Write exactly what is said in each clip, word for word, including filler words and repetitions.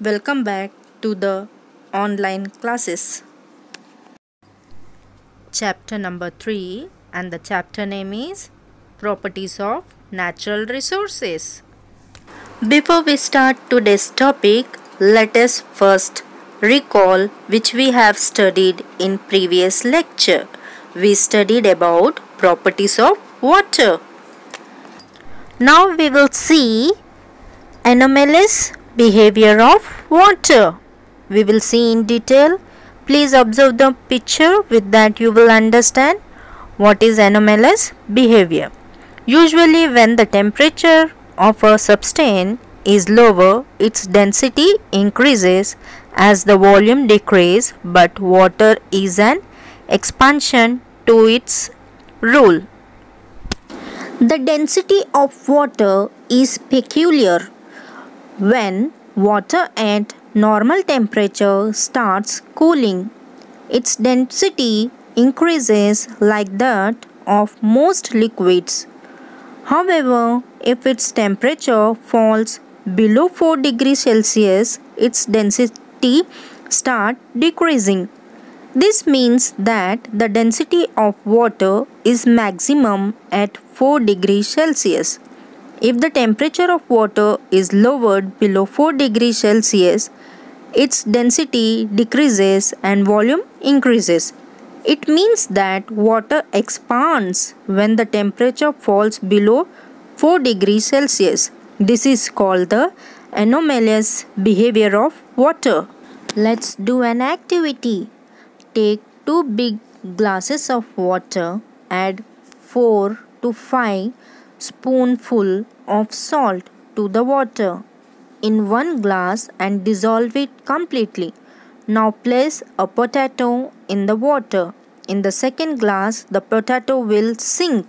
Welcome back to the online classes. Chapter number three, and the chapter name is Properties of Natural Resources. Before we start today's topic, let us first recall which we have studied in previous lecture. We studied about properties of water. Now we will see anomalous behavior of water. We will see in detail. Please observe the picture. With that you will understand what is anomalous behavior. Usually when the temperature of a substance is lower, its density increases as the volume decreases, but water is an expansion to its rule. The density of water is peculiar. When water at normal temperature starts cooling, its density increases like that of most liquids. However, if its temperature falls below four degrees Celsius, its density starts decreasing. This means that the density of water is maximum at four degrees Celsius. If the temperature of water is lowered below four degrees Celsius, its density decreases and volume increases. It means that water expands when the temperature falls below four degrees Celsius. This is called the anomalous behavior of water. Let's do an activity. Take two big glasses of water, add four to five spoonful of salt to the water in one glass and dissolve it completely. Now place a potato in the water. In the second glass, the potato will sink.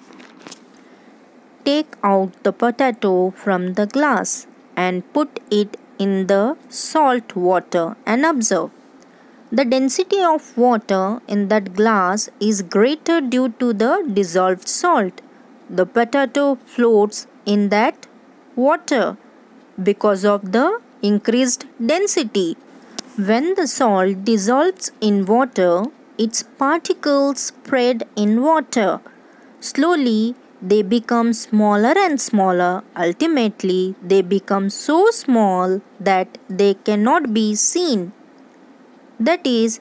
Take out the potato from the glass and put it in the salt water and observe. The density of water in that glass is greater due to the dissolved salt. The potato floats in that water because of the increased density. When the salt dissolves in water, its particles spread in water. Slowly, they become smaller and smaller. Ultimately, they become so small that they cannot be seen. That is,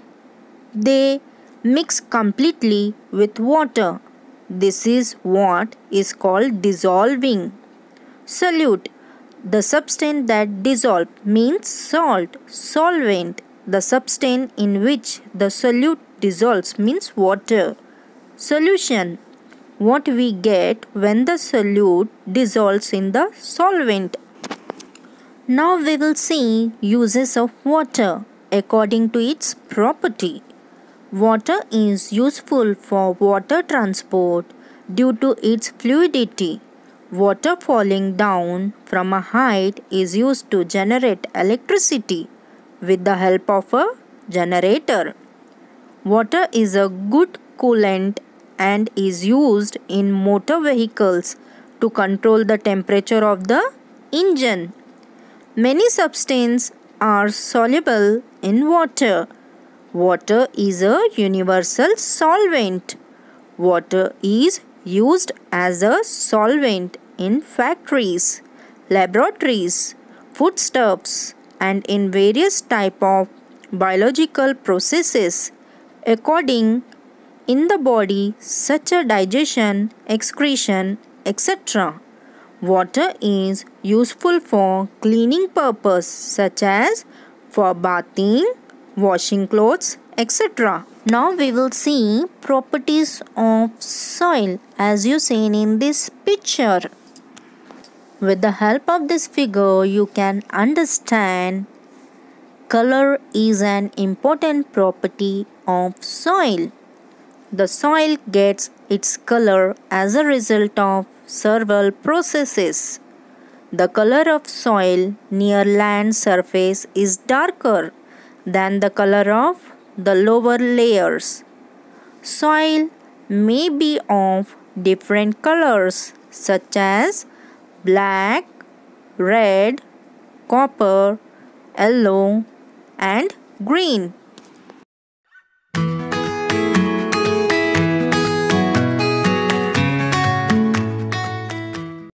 they mix completely with water. This is what is called dissolving. Solute. The substance that dissolves means salt, solvent. The substance in which the solute dissolves means water. Solution. What we get when the solute dissolves in the solvent. Now we will see uses of water according to its property. Water is useful for water transport due to its fluidity. Water falling down from a height is used to generate electricity with the help of a generator. Water is a good coolant and is used in motor vehicles to control the temperature of the engine. Many substances are soluble in water. Water is a universal solvent. Water is used as a solvent in factories, laboratories, foodstuffs, and in various type of biological processes. According in the body, such as digestion, excretion, et cetera. Water is useful for cleaning purpose such as for bathing, washing clothes, et cetera. Now we will see properties of soil as you seen in this picture. With the help of this figure, you can understand color is an important property of soil. The soil gets its color as a result of several processes. The color of soil near land surface is darker than the color of the lower layers. Soil may be of different colors such as black, red, copper, yellow, and green.